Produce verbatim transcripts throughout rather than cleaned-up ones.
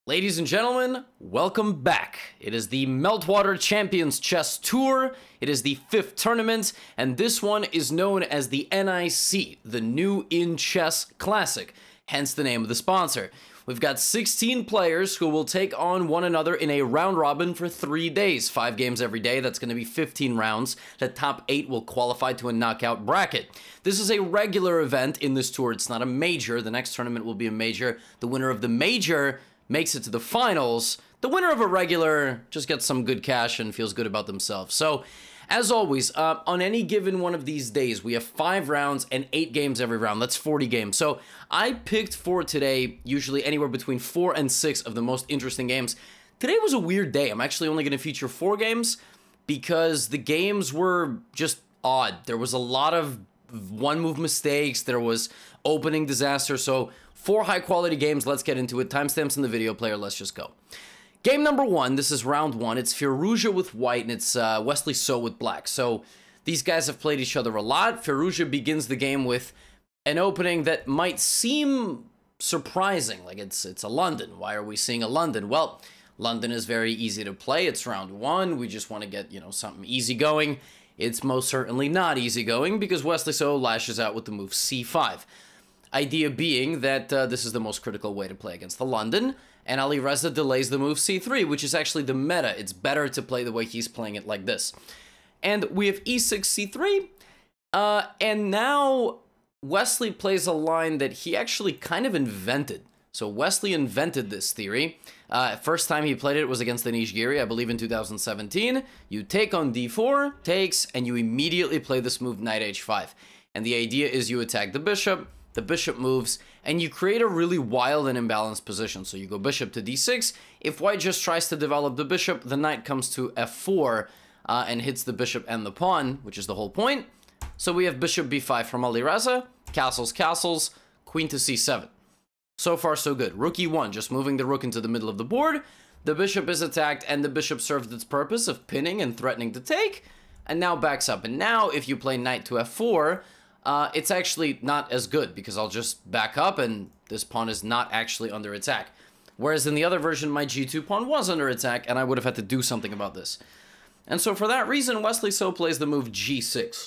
Ladies and gentlemen, welcome back. It is the Meltwater Champions Chess Tour. It is the fifth tournament, and this one is known as the N I C, the New In Chess Classic, hence the name of the sponsor. We've got sixteen players who will take on one another in a round robin for three days. Five games every day, that's going to be fifteen rounds. The top eight will qualify to a knockout bracket. This is a regular event in this tour. It's not a major. The next tournament will be a major. The winner of the major makes it to the finals. The winner of a regular just gets some good cash and feels good about themselves. So, as always, uh, on any given one of these days, we have five rounds and eight games every round. That's forty games. So, I picked for today, usually anywhere between four and six of the most interesting games. Today was a weird day. I'm actually only going to feature four games because the games were just odd. There was a lot of one-move mistakes. There was opening disaster. So, four high-quality games. Let's get into it. Timestamps in the video player. Let's just go. Game number one. This is round one. It's Firouzja with white, and it's uh, Wesley So with black. So, these guys have played each other a lot. Firouzja begins the game with an opening that might seem surprising. Like, it's, it's a London. Why are we seeing a London? Well, London is very easy to play. It's round one. We just want to get, you know, something easy going. It's most certainly not easy going because Wesley So lashes out with the move C five. Idea being that uh, this is the most critical way to play against the London, and Alireza delays the move C three, which is actually the meta. It's better to play the way he's playing it like this. And we have E six C three, uh, and now Wesley plays a line that he actually kind of invented. So Wesley invented this theory. Uh, first time he played it was against Anish Giri, I believe in two thousand seventeen. You take on D four, takes, and you immediately play this move Knight H five. And the idea is you attack the bishop, the bishop moves, and you create a really wild and imbalanced position. So you go bishop to D six. If white just tries to develop the bishop, the knight comes to F four uh, and hits the bishop and the pawn, which is the whole point. So we have bishop B five from Alireza, castles, castles, queen to C seven. So far, so good. Rook E one, just moving the rook into the middle of the board. The bishop is attacked, and the bishop served its purpose of pinning and threatening to take, and now backs up. And now, if you play knight to F four, uh, it's actually not as good, because I'll just back up, and this pawn is not actually under attack. Whereas in the other version, my G two pawn was under attack, and I would have had to do something about this. And so for that reason, Wesley So plays the move G six.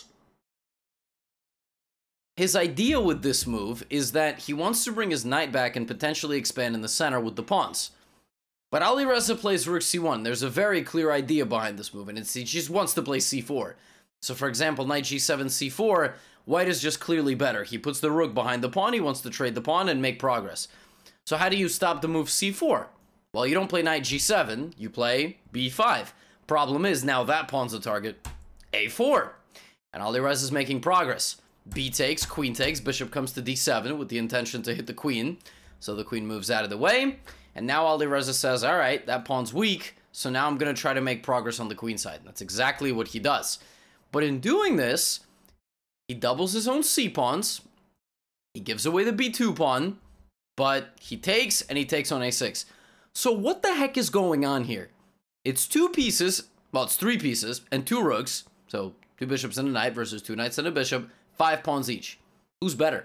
His idea with this move is that he wants to bring his knight back and potentially expand in the center with the pawns. But Alireza plays rook C one. There's a very clear idea behind this move, and it's, he just wants to play C four. So for example, knight G seven, C four, white is just clearly better. He puts the rook behind the pawn, he wants to trade the pawn and make progress. So how do you stop the move C four? Well, you don't play knight G seven, you play B five. Problem is, now that pawn's the target, A four. And Alireza is making progress. B takes, queen takes, bishop comes to D seven with the intention to hit the queen. So the queen moves out of the way. And now Alireza says, all right, that pawn's weak, so now I'm going to try to make progress on the queen side. And that's exactly what he does. But in doing this, he doubles his own C pawns. He gives away the B two pawn, but he takes, and he takes on A six. So what the heck is going on here? It's two pieces, well, it's three pieces, and two rooks. So two bishops and a knight versus two knights and a bishop. Five pawns each. Who's better?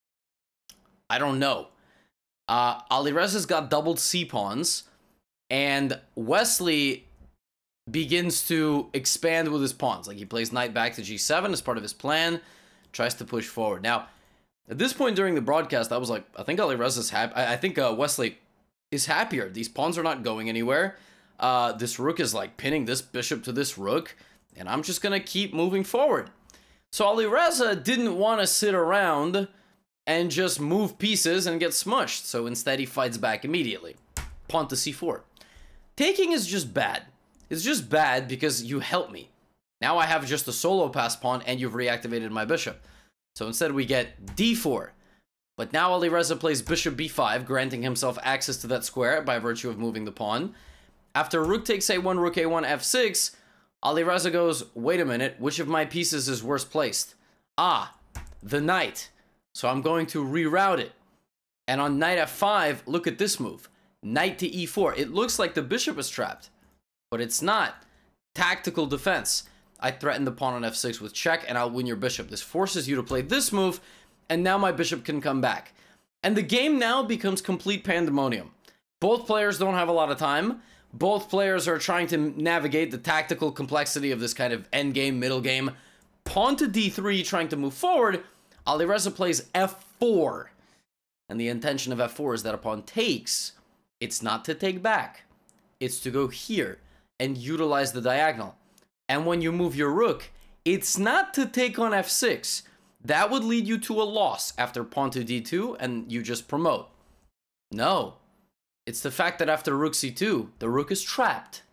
I don't know. Uh, Alireza's got doubled C pawns, and Wesley begins to expand with his pawns. Like, he plays knight back to G seven as part of his plan, tries to push forward. Now, at this point during the broadcast, I was like, I think Alireza's happy. I, I think uh, Wesley is happier. These pawns are not going anywhere. Uh, this rook is like pinning this bishop to this rook, and I'm just gonna keep moving forward. So Alireza didn't want to sit around and just move pieces and get smushed. So instead he fights back immediately. Pawn to C four. Taking is just bad. It's just bad because you help me. Now I have just a solo pass pawn and you've reactivated my bishop. So instead we get D four. But now Alireza plays bishop B five, granting himself access to that square by virtue of moving the pawn. After rook takes A one, rook A one, F six, Alireza goes, wait a minute, which of my pieces is worse placed? Ah, the knight. So I'm going to reroute it. And on knight F five, look at this move. Knight to E four. It looks like the bishop is trapped, but it's not. Tactical defense. I threaten the pawn on F six with check, and I'll win your bishop. This forces you to play this move, and now my bishop can come back. And the game now becomes complete pandemonium. Both players don't have a lot of time. Both players are trying to navigate the tactical complexity of this kind of endgame, middle game. Pawn to d three, trying to move forward. Alireza plays f four. And the intention of f four is that upon takes, it's not to take back. It's to go here and utilize the diagonal. And when you move your rook, it's not to take on f six. That would lead you to a loss after pawn to d two, and you just promote. No. It's the fact that after rook c two, the rook is trapped.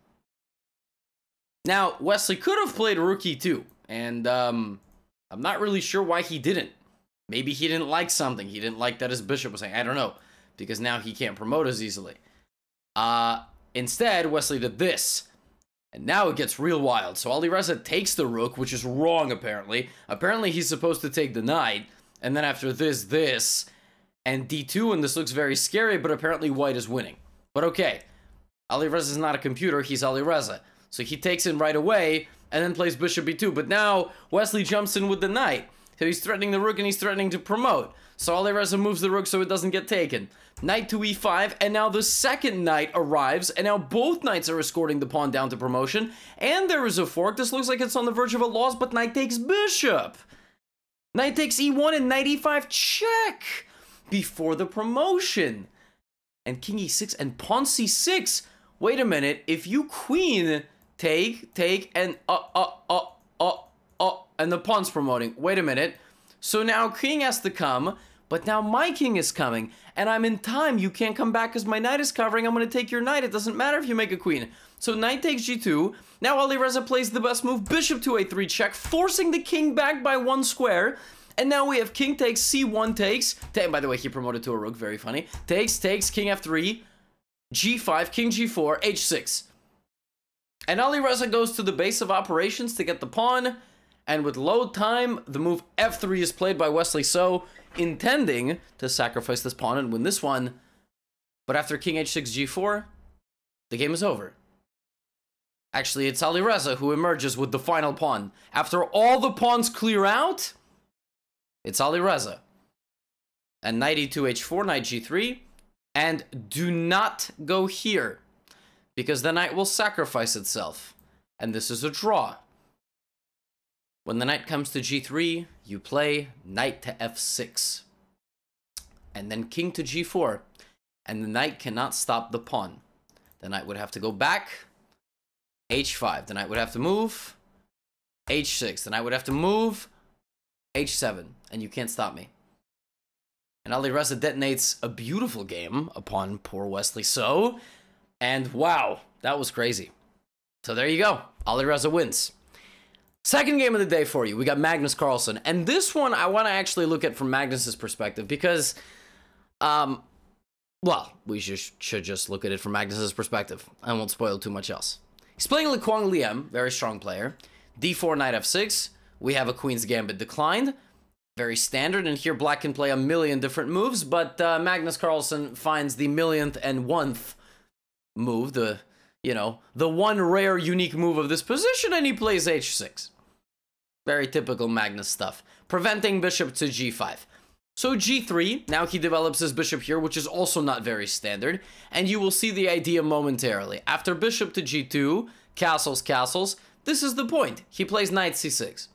Now, Wesley could have played rook e two, and um, I'm not really sure why he didn't. Maybe he didn't like something. He didn't like that his bishop was saying, I don't know, because now he can't promote as easily. Uh, instead, Wesley did this. And now it gets real wild. So Alireza takes the rook, which is wrong, apparently. Apparently, he's supposed to take the knight. And then after this, this. And d two, and this looks very scary, but apparently white is winning. But okay. Alireza is not a computer, he's Alireza. So he takes in right away, and then plays bishop b two. But now, Wesley jumps in with the knight. So he's threatening the rook, and he's threatening to promote. So Alireza moves the rook so it doesn't get taken. Knight to e five, and now the second knight arrives, and now both knights are escorting the pawn down to promotion, and there is a fork. This looks like it's on the verge of a loss, but knight takes bishop. Knight takes e one, and knight e five, check, before the promotion. And king e six, and pawn c six. Wait a minute, if you queen, take, take, and uh, uh, uh, uh, uh, and the pawn's promoting. Wait a minute. So now king has to come, but now my king is coming, and I'm in time. You can't come back because my knight is covering. I'm going to take your knight. It doesn't matter if you make a queen. So knight takes g two. Now Alireza plays the best move, bishop to a three check, forcing the king back by one square. And now we have king takes, c one takes. By the way, he promoted to a rook. Very funny. Takes, takes, king f three, g five, king g four, h six. And Alireza goes to the base of operations to get the pawn. And with load time, the move f three is played by Wesley So, intending to sacrifice this pawn and win this one. But after king h six, g four, the game is over. Actually, it's Alireza who emerges with the final pawn. After all the pawns clear out, it's Alireza. And knight e two, h four, knight g three. And do not go here, because the knight will sacrifice itself. And this is a draw. When the knight comes to g three, you play knight to f six. And then king to g four. And the knight cannot stop the pawn. The knight would have to go back. h five. The knight would have to move. h six. The knight would have to move. h seven. And you can't stop me. And Alireza detonates a beautiful game upon poor Wesley So. And wow, that was crazy. So there you go. Alireza wins. Second game of the day for you, we got Magnus Carlsen. And this one, I want to actually look at from Magnus's perspective because, um, well, we should, should just look at it from Magnus's perspective. I won't spoil too much else. He's playing Lequang Liem, very strong player. d four, knight f six. We have a Queen's Gambit declined. Very standard, and here black can play a million different moves, but uh, Magnus Carlsen finds the millionth and oneth move, the, you know, the one rare unique move of this position, and he plays h six. Very typical Magnus stuff. Preventing bishop to g five. So g three, now he develops his bishop here, which is also not very standard, and you will see the idea momentarily. After bishop to g two, castles, castles, this is the point. He plays knight c six.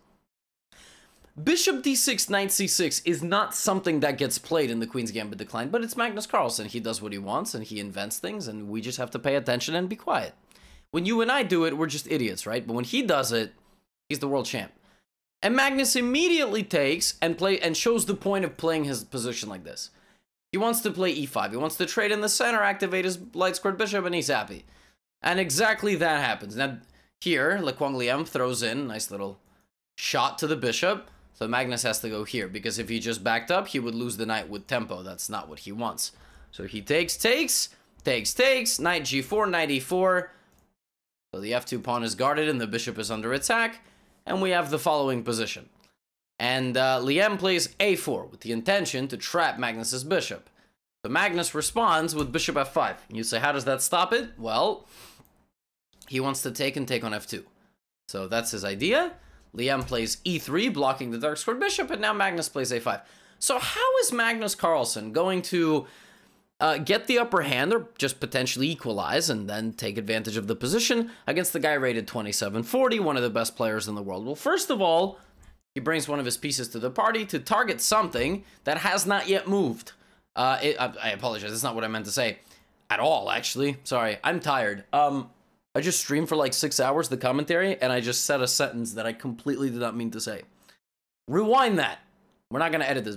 Bishop d six, knight c six is not something that gets played in the Queen's Gambit decline, but it's Magnus Carlsen. He does what he wants, and he invents things, and we just have to pay attention and be quiet. When you and I do it, we're just idiots, right? But when he does it, he's the world champ. And Magnus immediately takes and play and shows the point of playing his position like this. He wants to play e five. He wants to trade in the center, activate his light squared bishop, and he's happy. And exactly that happens. Now, here, Lequang Liem throws in a nice little shot to the bishop. So Magnus has to go here, because if he just backed up, he would lose the knight with tempo. That's not what he wants. So he takes, takes, takes, takes, knight g four, knight e four. So the f two pawn is guarded and the bishop is under attack. And we have the following position. And uh, Liem plays a four with the intention to trap Magnus's bishop. So Magnus responds with bishop f five. And you say, how does that stop it? Well, he wants to take and take on f two. So that's his idea. Liem plays e three, blocking the dark squared bishop, and now Magnus plays a five. So how is Magnus Carlsen going to uh, get the upper hand or just potentially equalize and then take advantage of the position against the guy rated twenty-seven forty, one of the best players in the world? Well, first of all, he brings one of his pieces to the party to target something that has not yet moved. Uh, it, I, I apologize, that's not what I meant to say at all, actually. Sorry, I'm tired. Um, I just streamed for like six hours, the commentary, and I just said a sentence that I completely did not mean to say. Rewind that. We're not going to edit this.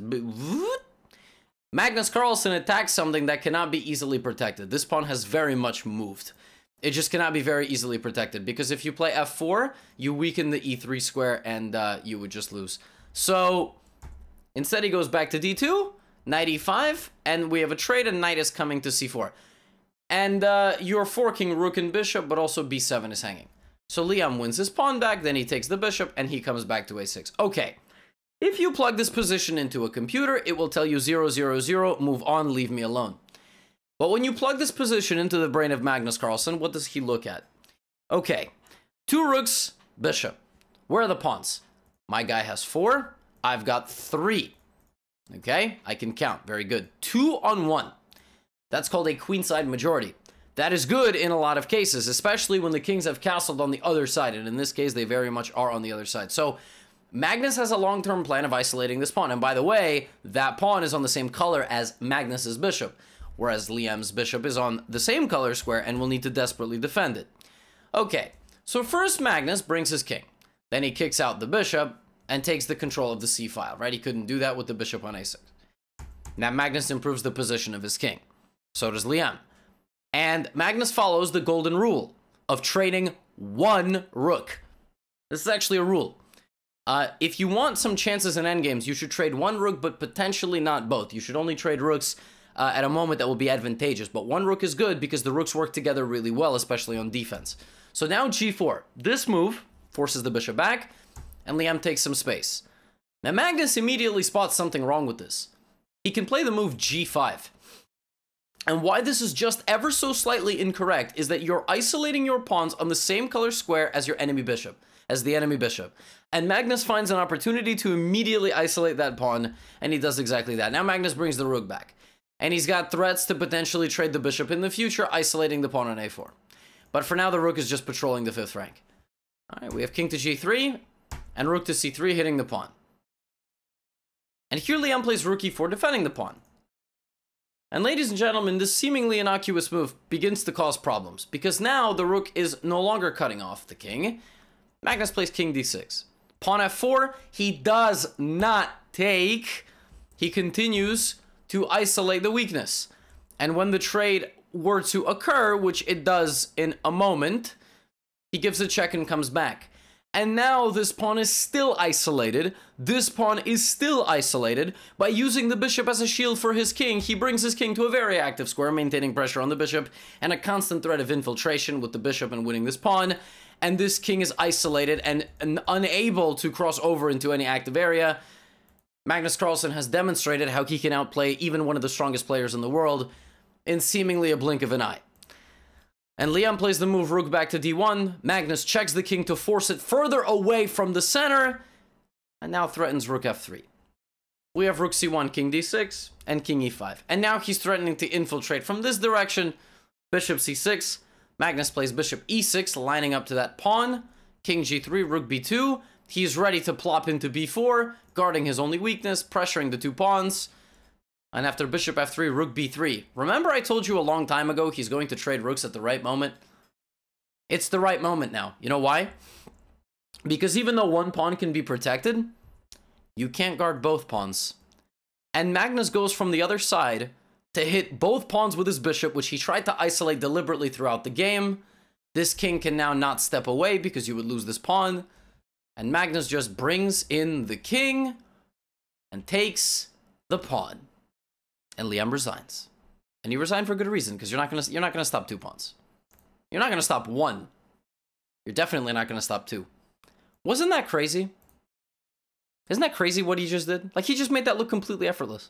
Magnus Carlsen attacks something that cannot be easily protected. This pawn has very much moved. It just cannot be very easily protected, because if you play f four, you weaken the e three square, and uh, you would just lose. So, instead he goes back to d two, knight e five, and we have a trade, and knight is coming to c four. And uh, you're forking rook and bishop, but also b seven is hanging. So Liam wins his pawn back, then he takes the bishop, and he comes back to a six. Okay. If you plug this position into a computer, it will tell you zero, zero, zero, move on, leave me alone. But when you plug this position into the brain of Magnus Carlsen, what does he look at? Okay, two rooks, bishop. Where are the pawns? My guy has four, I've got three. Okay, I can count, very good. Two on one. That's called a queenside majority. That is good in a lot of cases, especially when the kings have castled on the other side, and in this case, they very much are on the other side. So, Magnus has a long-term plan of isolating this pawn, and by the way, that pawn is on the same color as Magnus's bishop, whereas Liam's bishop is on the same color square and will need to desperately defend it. Okay, so first Magnus brings his king, then he kicks out the bishop and takes the control of the c-file, right? He couldn't do that with the bishop on a six. Now Magnus improves the position of his king, so does Liam. And Magnus follows the golden rule of trading one rook. This is actually a rule. Uh, if you want some chances in endgames, you should trade one rook, but potentially not both. You should only trade rooks uh, at a moment that will be advantageous. But one rook is good because the rooks work together really well, especially on defense. So now g four. This move forces the bishop back, and Liam takes some space. Now Magnus immediately spots something wrong with this. He can play the move g five. And why this is just ever so slightly incorrect is that you're isolating your pawns on the same color square as your enemy bishop. as the enemy bishop. And Magnus finds an opportunity to immediately isolate that pawn, and he does exactly that. Now Magnus brings the rook back, and he's got threats to potentially trade the bishop in the future, isolating the pawn on a four. But for now, the rook is just patrolling the fifth rank. All right, we have king to g three, and rook to c three, hitting the pawn. And here Liam plays rook e four, defending the pawn. And ladies and gentlemen, this seemingly innocuous move begins to cause problems, because now the rook is no longer cutting off the king. Magnus plays king d six. Pawn f four, he does not take. He continues to isolate the weakness. And when the trade were to occur, which it does in a moment, he gives a check and comes back. And now this pawn is still isolated. This pawn is still isolated. By using the bishop as a shield for his king, he brings his king to a very active square, maintaining pressure on the bishop and a constant threat of infiltration with the bishop and winning this pawn. And this king is isolated and, and unable to cross over into any active area. Magnus Carlsen has demonstrated how he can outplay even one of the strongest players in the world in seemingly a blink of an eye. And Liam plays the move rook back to d one. Magnus checks the king to force it further away from the center, and now threatens rook f three. We have rook c one, king d six, and king e five. And now he's threatening to infiltrate from this direction. Bishop c six. Magnus plays bishop e six, lining up to that pawn. King g three, rook b two. He's ready to plop into b four, guarding his only weakness, pressuring the two pawns. And after bishop f three, rook b three. Remember I told you a long time ago he's going to trade rooks at the right moment? It's the right moment now. You know why? Because even though one pawn can be protected, you can't guard both pawns. And Magnus goes from the other side to hit both pawns with his bishop, which he tried to isolate deliberately throughout the game. This king can now not step away because you would lose this pawn. And Magnus just brings in the king and takes the pawn. And Liam resigns. And he resigned for good reason, because you're not gonna you're not gonna stop two pawns. You're not gonna stop one. You're definitely not gonna stop two. Wasn't that crazy? Isn't that crazy what he just did? Like, he just made that look completely effortless.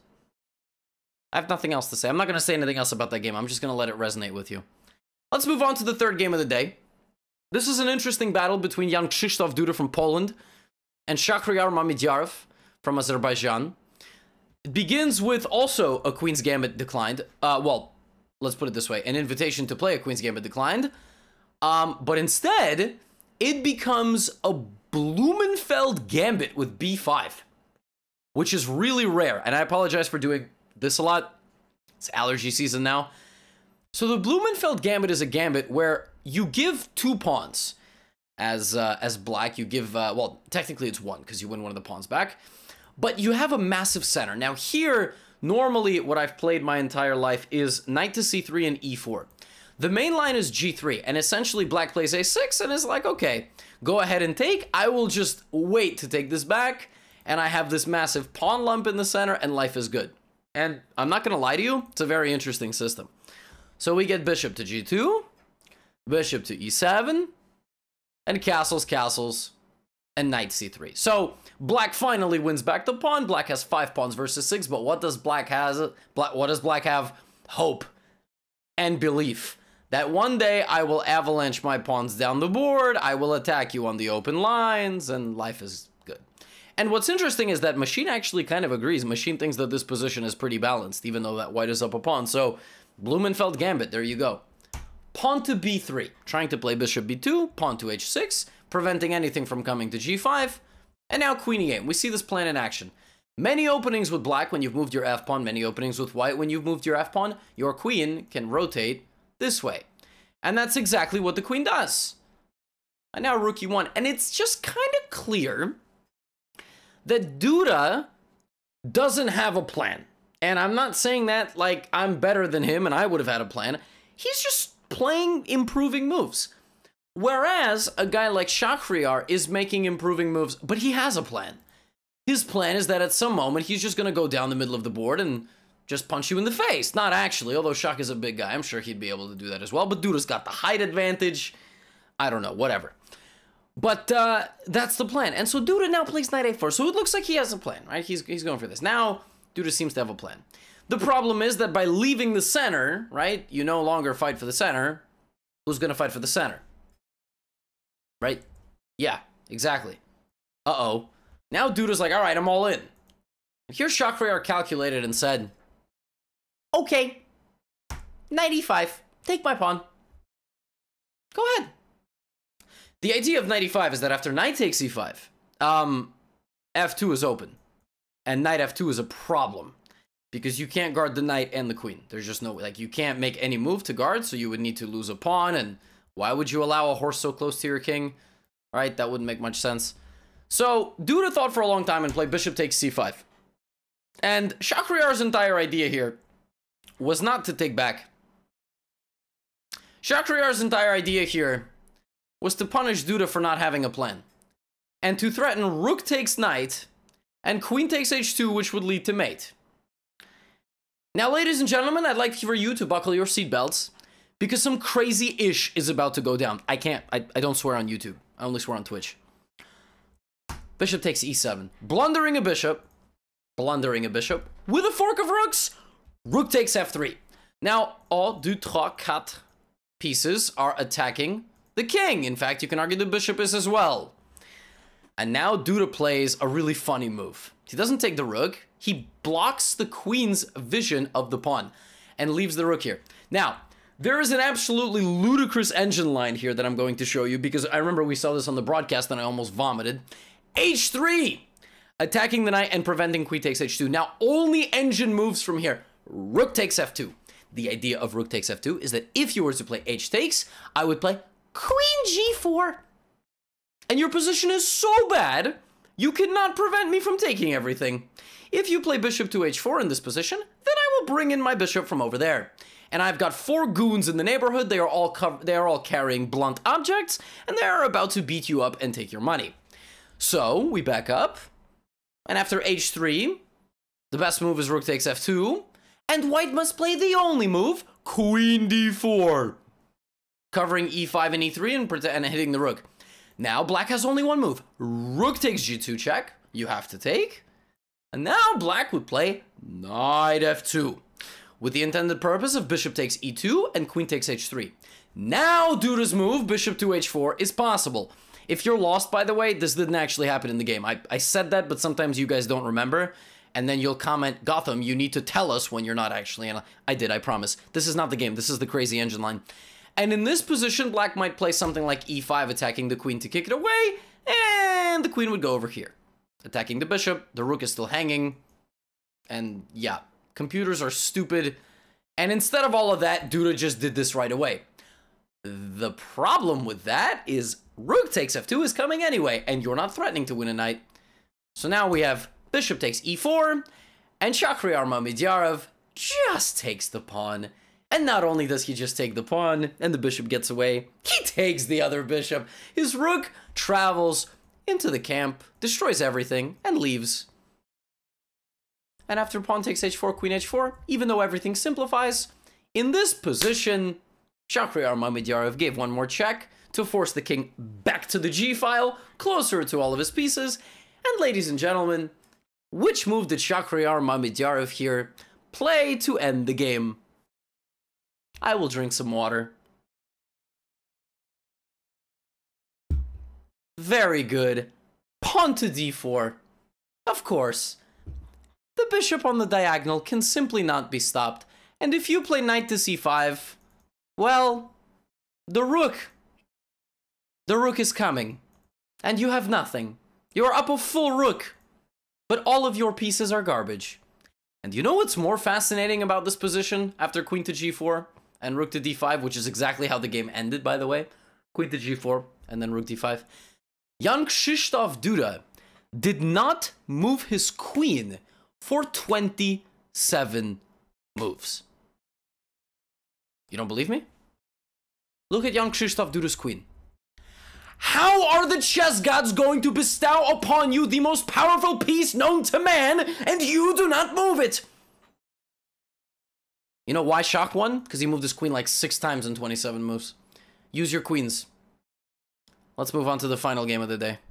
I have nothing else to say. I'm not gonna say anything else about that game. I'm just gonna let it resonate with you. Let's move on to the third game of the day. This is an interesting battle between Jan Krzysztof Duda from Poland and Shahryar Mamedyarov from Azerbaijan. It begins with also a Queen's Gambit declined. Uh, well, let's put it this way. An invitation to play a Queen's Gambit declined. Um, but instead, it becomes a Blumenfeld Gambit with b five. Which is really rare. And I apologize for doing this a lot. It's allergy season now. So the Blumenfeld Gambit is a gambit where you give two pawns. As uh, as black, you give, uh, well, technically it's one, because you win one of the pawns back. But you have a massive center. Now here, normally what I've played my entire life is knight to c three and e four. The main line is g three, and essentially black plays a six and is like, okay, go ahead and take. I will just wait to take this back, and I have this massive pawn lump in the center, and life is good. And I'm not going to lie to you, it's a very interesting system. So we get bishop to g two, bishop to e seven, and castles, castles, and knight c three. So black finally wins back the pawn. Black has five pawns versus six, but what does black has? Black, what does black have? Hope and belief that one day I will avalanche my pawns down the board. I will attack you on the open lines, and life is good. And what's interesting is that Machine actually kind of agrees. Machine thinks that this position is pretty balanced, even though that white is up a pawn. So Blumenfeld Gambit, there you go. Pawn to b three, trying to play bishop b two, pawn to h six, preventing anything from coming to g five, and now queen e eight. We see this plan in action. Many openings with black when you've moved your f-pawn, many openings with white when you've moved your f-pawn. Your queen can rotate this way. And that's exactly what the queen does. And now rook e one. And it's just kind of clear that Duda doesn't have a plan. And I'm not saying that like I'm better than him and I would have had a plan. He's just playing improving moves. Whereas a guy like Shahryar is making improving moves, but he has a plan. His plan is that at some moment he's just going to go down the middle of the board and just punch you in the face. Not actually, although Shah is a big guy. I'm sure he'd be able to do that as well. But Duda's got the height advantage. I don't know, whatever. But uh, that's the plan. And so Duda now plays knight a four. So it looks like he has a plan, right? He's, he's going for this. Now, Duda seems to have a plan. The problem is that by leaving the center, right, you no longer fight for the center. Who's going to fight for the center? Right? Yeah, exactly. Uh-oh. Now Duda's like, all right, I'm all in. Here Shahryar calculated and said, okay, knight e five, take my pawn. Go ahead. The idea of knight e five is that after knight takes e five, um, f two is open. And knight f two is a problem. Because you can't guard the knight and the queen. There's just no, like, you can't make any move to guard, so you would need to lose a pawn, and why would you allow a horse so close to your king? Right, that wouldn't make much sense. So, Duda thought for a long time and played bishop takes c five. And Shahryar's entire idea here was not to take back. Shahryar's entire idea here was to punish Duda for not having a plan. And to threaten rook takes knight, and queen takes h two, which would lead to mate. Now, ladies and gentlemen, I'd like for you to buckle your seatbelts, because some crazy ish is about to go down. I can't, I, I don't swear on YouTube. I only swear on Twitch. Bishop takes e seven. Blundering a bishop. Blundering a bishop. With a fork of rooks. Rook takes f three. Now, all deux, trois, quatre pieces are attacking the king. In fact, you can argue the bishop is as well. And now Duda plays a really funny move. He doesn't take the rook. He blocks the queen's vision of the pawn and leaves the rook here. Now, there is an absolutely ludicrous engine line here that I'm going to show you because I remember we saw this on the broadcast and I almost vomited. h three! Attacking the knight and preventing queen takes h two. Now, only engine moves from here. Rook takes f two. The idea of rook takes f two is that if you were to play h takes, I would play queen g four. And your position is so bad, you cannot prevent me from taking everything. If you play bishop to h four in this position, then I will bring in my bishop from over there. And I've got four goons in the neighborhood. They are all cover they are all carrying blunt objects, and they are about to beat you up and take your money. So we back up, and after h three, the best move is rook takes f two, and white must play the only move, queen d four, covering e five and e three and, and hitting the rook. Now black has only one move, rook takes g two check. You have to take, and now black would play knight f two. With the intended purpose of bishop takes e two and queen takes h three. Now Duda's move, bishop to h four, is possible. If you're lost, by the way, this didn't actually happen in the game. I, I said that, but sometimes you guys don't remember. and then you'll comment, Gotham, you need to tell us when you're not actually in. I did, I promise. This is not the game. This is the crazy engine line. And in this position, black might play something like e five, attacking the queen to kick it away, and the queen would go over here. Attacking the bishop, the rook is still hanging, and yeah, computers are stupid. And instead of all of that, Duda just did this right away. The problem with that is rook takes f two is coming anyway, and you're not threatening to win a knight. So now we have bishop takes e four, and Shahryar Mamedyarov just takes the pawn. And not only does he just take the pawn, and the bishop gets away, he takes the other bishop. His rook travels into the camp, destroys everything, and leaves. And after pawn takes h four, queen h four, even though everything simplifies, in this position, Shahryar Mamedyarov gave one more check to force the king back to the g-file, closer to all of his pieces. And ladies and gentlemen, which move did Shahryar Mamedyarov here play to end the game? I will drink some water. Very good. Pawn to d four. Of course. The bishop on the diagonal can simply not be stopped. And if you play knight to c five, well, the rook. The rook is coming. And you have nothing. You're up a full rook. But all of your pieces are garbage. And you know what's more fascinating about this position after queen to g four and rook to d five, which is exactly how the game ended, by the way. Queen to g four and then rook d five. Jan Krzysztof Duda did not move his queen for twenty-seven moves. You don't believe me? Look at Jan Krzysztof Duda's queen. How are the chess gods going to bestow upon you the most powerful piece known to man, and you do not move it? You know why Shach won? Because he moved his queen like six times in twenty-seven moves. Use your queens. Let's move on to the final game of the day.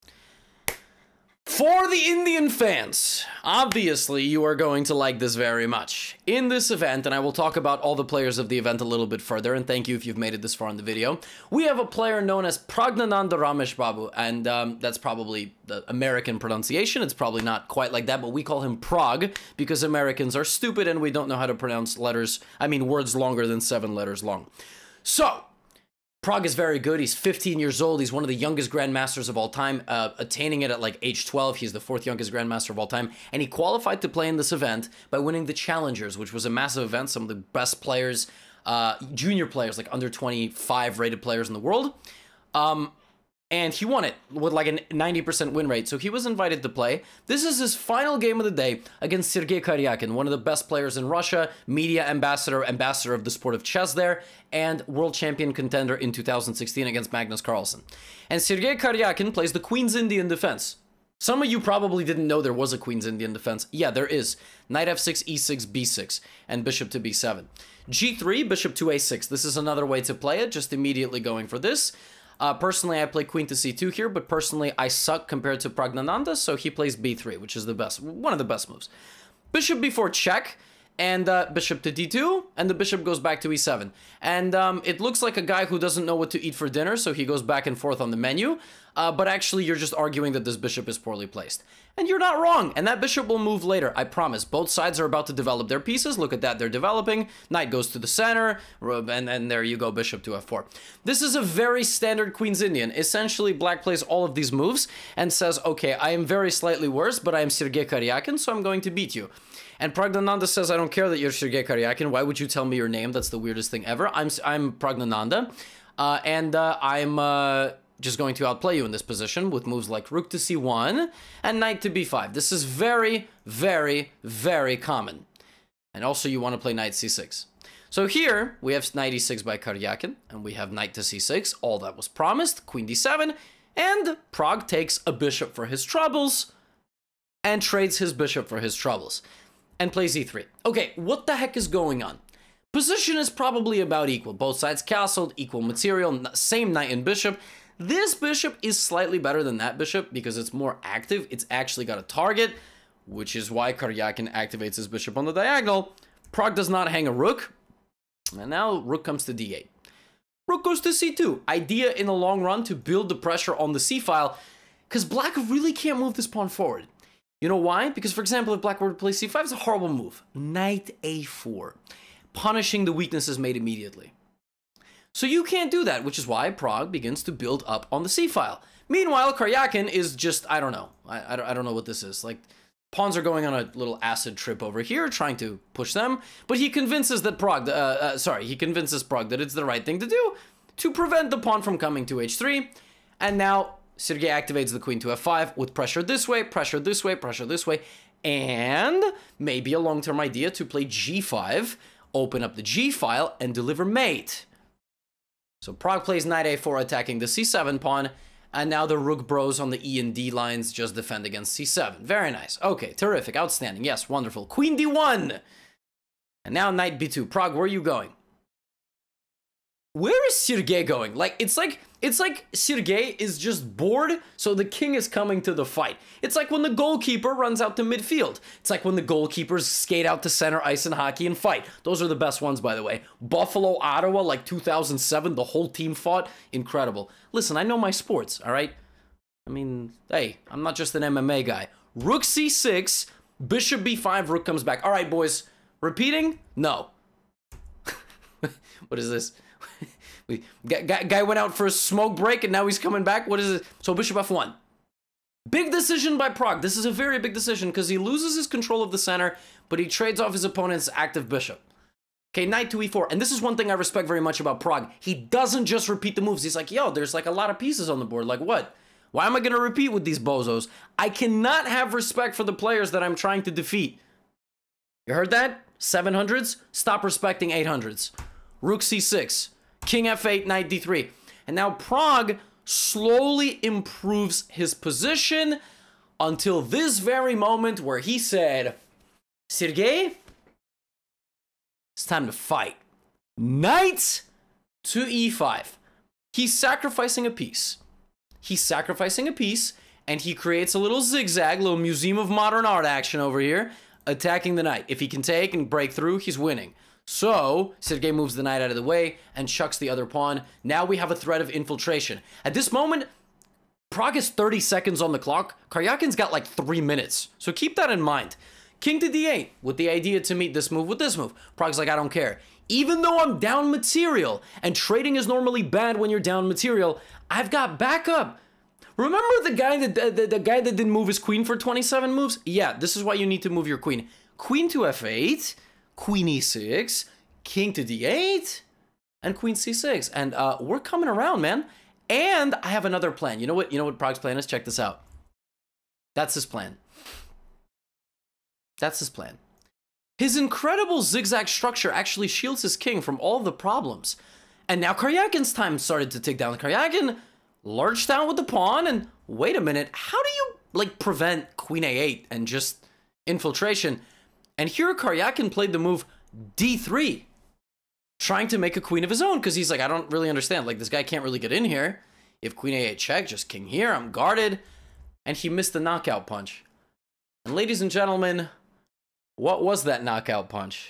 For the Indian fans, obviously you are going to like this very much. In this event, and I will talk about all the players of the event a little bit further, and thank you if you've made it this far in the video, we have a player known as Praggnanandha Ramesh Babu, and um, that's probably the American pronunciation. It's probably not quite like that, but we call him Prog because Americans are stupid and we don't know how to pronounce letters, I mean words longer than seven letters long. So, Prog is very good. He's fifteen years old. He's one of the youngest grandmasters of all time, uh, attaining it at like age twelve. He's the fourth youngest grandmaster of all time. And he qualified to play in this event by winning the Challengers, which was a massive event. Some of the best players, uh, junior players, like under twenty-five rated players in the world. Um, and he won it with like a ninety percent win rate. So he was invited to play. This is his final game of the day against Sergei Karyakin, one of the best players in Russia, media ambassador, ambassador of the sport of chess there, and world champion contender in two thousand sixteen against Magnus Carlsen. And Sergei Karyakin plays the Queen's Indian defense. Some of you probably didn't know there was a Queen's Indian defense. Yeah, there is. Knight f six, e six, b six, and bishop to b seven. g three, bishop to a six. This is another way to play it, just immediately going for this. Uh, personally, I play queen to c two here, but personally, I suck compared to Praggnanandha, so he plays b three, which is the best, one of the best moves. Bishop b four check, and uh, bishop to d two, and the bishop goes back to e seven. And um, it looks like a guy who doesn't know what to eat for dinner, so he goes back and forth on the menu. Uh, but actually, you're just arguing that this bishop is poorly placed. And you're not wrong, and that bishop will move later, I promise. Both sides are about to develop their pieces. Look at that, they're developing. Knight goes to the center, and then there you go, bishop to f four. This is a very standard Queen's Indian. Essentially, black plays all of these moves and says, okay, I am very slightly worse, but I am Sergei Karyakin, so I'm going to beat you. And Praggnanandha says, I don't care that you're Sergei Karyakin. Why would you tell me your name? That's the weirdest thing ever. I'm, I'm Praggnanandha, uh, and uh, I'm... Uh, just going to outplay you in this position with moves like rook to c one and knight to b five. This is very, very, very common. And also you want to play knight c six. So here we have knight e six by Karyakin, and we have knight to c six, all that was promised, queen d seven, and Prog takes a bishop for his troubles and trades his bishop for his troubles and plays e three. Okay, what the heck is going on? Position is probably about equal. Both sides castled, equal material, same knight and bishop. This bishop is slightly better than that bishop because it's more active. It's actually got a target, which is why Karyakin activates his bishop on the diagonal. Prog does not hang a rook. And now rook comes to d eight. Rook goes to c two. Idea in the long run to build the pressure on the c-file because black really can't move this pawn forward. You know why? Because, for example, if black were to play c five, it's a horrible move. Knight a four, punishing the weaknesses made immediately. So you can't do that, which is why Pragg begins to build up on the c-file. Meanwhile, Karyakin is just, I don't know. I, I, don't, I don't know what this is. Like, pawns are going on a little acid trip over here, trying to push them, but he convinces that Pragg, uh, uh, sorry, he convinces Pragg that it's the right thing to do to prevent the pawn from coming to h three, and now Sergei activates the queen to f five with pressure this way, pressure this way, pressure this way, and maybe a long-term idea to play g five, open up the g file, and deliver mate. So Pragg plays knight a four, attacking the c seven pawn, and now the rook bros on the e and d lines just defend against c seven. Very nice. Okay, terrific, outstanding. Yes, wonderful. Queen d one, and now knight b two. Pragg, where are you going? Where is Sergei going? Like, it's like, it's like Sergei is just bored, so the king is coming to the fight. It's like when the goalkeeper runs out to midfield. It's like when the goalkeepers skate out to center ice in hockey and fight. Those are the best ones, by the way. Buffalo, Ottawa, like two thousand seven, the whole team fought. Incredible. Listen, I know my sports, all right? I mean, hey, I'm not just an M M A guy. Rook c six, bishop b five, rook comes back. All right, boys, repeating? No. What is this? We, guy, guy went out for a smoke break and now he's coming back. What is it? So bishop f one. Big decision by Pragg. This is a very big decision because he loses his control of the center, but he trades off his opponent's active bishop. Okay, knight to e four. And this is one thing I respect very much about Pragg. He doesn't just repeat the moves. He's like, yo, there's like a lot of pieces on the board. Like what? Why am I going to repeat with these bozos? I cannot have respect for the players that I'm trying to defeat. You heard that? seven hundreds? Stop respecting eight hundreds. Rook c six. King f eight, knight d three. And now Pragg slowly improves his position until this very moment where he said, Sergei, it's time to fight. Knight to e five. He's sacrificing a piece. He's sacrificing a piece, and he creates a little zigzag, little Museum of Modern Art action over here, attacking the knight. If he can take and break through, he's winning. So, Sergei moves the knight out of the way and chucks the other pawn. Now we have a threat of infiltration. At this moment, Pragg is thirty seconds on the clock. Karyakin's got like three minutes. So keep that in mind. King to d eight with the idea to meet this move with this move. Pragg's like, I don't care. Even though I'm down material, and trading is normally bad when you're down material, I've got backup. Remember the guy that the, the guy that didn't move his queen for twenty-seven moves? Yeah, this is why you need to move your queen. Queen to f eight. Queen e six, king to d eight, and queen c six. And uh, we're coming around, man. And I have another plan. You know what? You know what Pragg's plan is? Check this out. That's his plan. That's his plan. His incredible zigzag structure actually shields his king from all the problems. And now Karyakin's time started to tick down. Karyakin lurched down with the pawn, and wait a minute. How do you, like, prevent queen a eight and just infiltration? And here Karyakin played the move d three, trying to make a queen of his own, because he's like, I don't really understand. Like, this guy can't really get in here. If queen a eight check, just king here, I'm guarded. And he missed the knockout punch. And ladies and gentlemen, what was that knockout punch?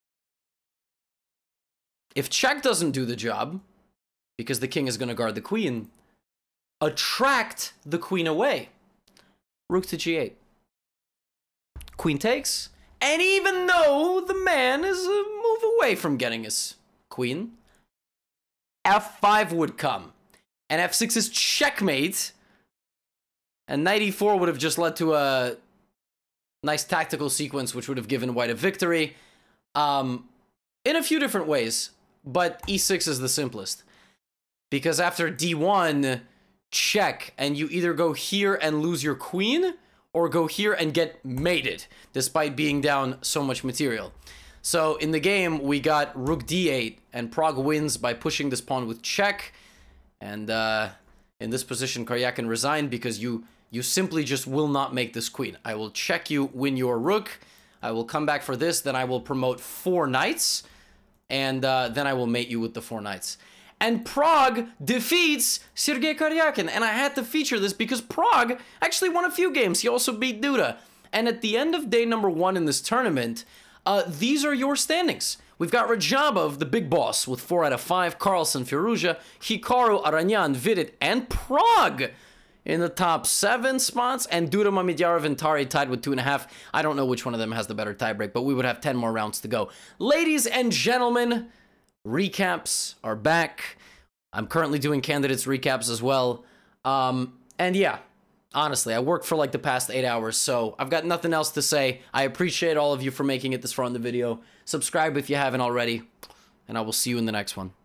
If check doesn't do the job, because the king is going to guard the queen, attract the queen away. Rook to g eight. Queen takes. And even though the man is a move away from getting his queen, f five would come. And f six is checkmate. And knight e four would have just led to a nice tactical sequence, which would have given white a victory. Um, in a few different ways. But e six is the simplest. Because after d one, check, and you either go here and lose your queen, or go here and get mated, despite being down so much material. So in the game, we got rook d eight, and Pragg wins by pushing this pawn with check. And uh, in this position, Karyakin resigned because you, you simply just will not make this queen. I will check you, win your rook. I will come back for this, then I will promote four knights, and uh, then I will mate you with the four knights. And Pragg defeats Sergei Karyakin. And I had to feature this because Pragg actually won a few games. He also beat Duda. And at the end of day number one in this tournament, uh, these are your standings. We've got Radjabov, the big boss, with four out of five. Carlsen, Firouzja, Hikaru, Aranyan, Vidit, and Pragg in the top seven spots, and Duda Mamidyarov and Tari tied with two and a half. I don't know which one of them has the better tiebreak, but we would have ten more rounds to go. Ladies and gentlemen, recaps are back. I'm currently doing candidates recaps as well. Um, and yeah, honestly, I worked for like the past eight hours, so I've got nothing else to say. I appreciate all of you for making it this far in the video. Subscribe if you haven't already, and I will see you in the next one.